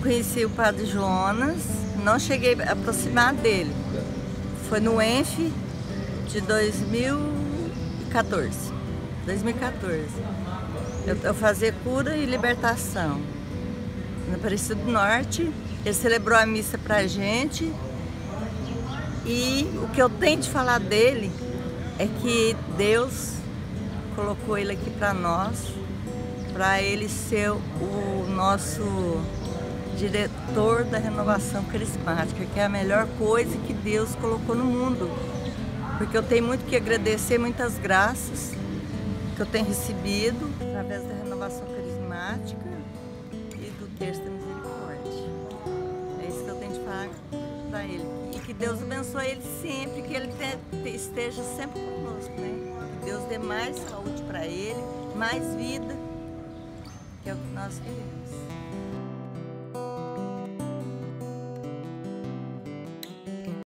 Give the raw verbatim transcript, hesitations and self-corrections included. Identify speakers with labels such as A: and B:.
A: conheci o Padre Jonas, não cheguei a aproximar dele. Foi no Enf de dois mil e quatorze. dois mil e quatorze. Eu, eu fazia cura e libertação no Aparecido do Norte. Ele celebrou a missa pra gente. E o que eu tenho de falar dele é que Deus colocou ele aqui para nós, para ele ser o nosso diretor da renovação carismática, que é a melhor coisa que Deus colocou no mundo. Porque eu tenho muito que agradecer, muitas graças que eu tenho recebido através da renovação carismática e do Terço da Misericórdia. É isso que eu tenho de falar para ele. E que Deus abençoe ele sempre, que ele te, te, esteja sempre conosco, né? Que Deus dê mais saúde para ele, mais vida, que é o que nós queremos.